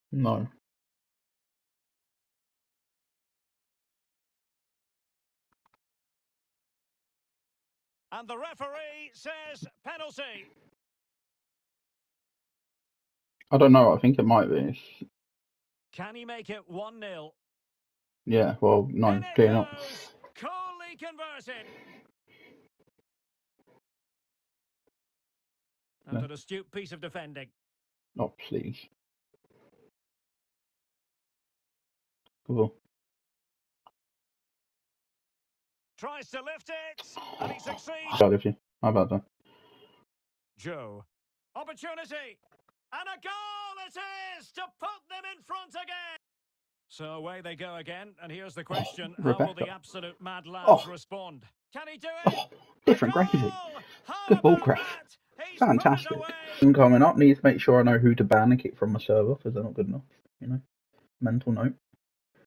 No. And the referee says penalty. I don't know. I think it might be. Can he make it 1-0? Yeah, well, no, In it clearly not. goes. Coolly converted. And No. an astute piece of defending. Oh, please. Cool. Tries to lift it, and he succeeds. Bad of you. How about that? Joe. Opportunity. And a goal it is to put them in front again. So away they go again, and here's the question. How will the absolute mad lads respond? Can he do it? Different gravy. How Good ball about crash. that? He's Fantastic. put it away. Coming up, need to make sure I know who to ban and kick from my server because they're not good enough. You know, mental note.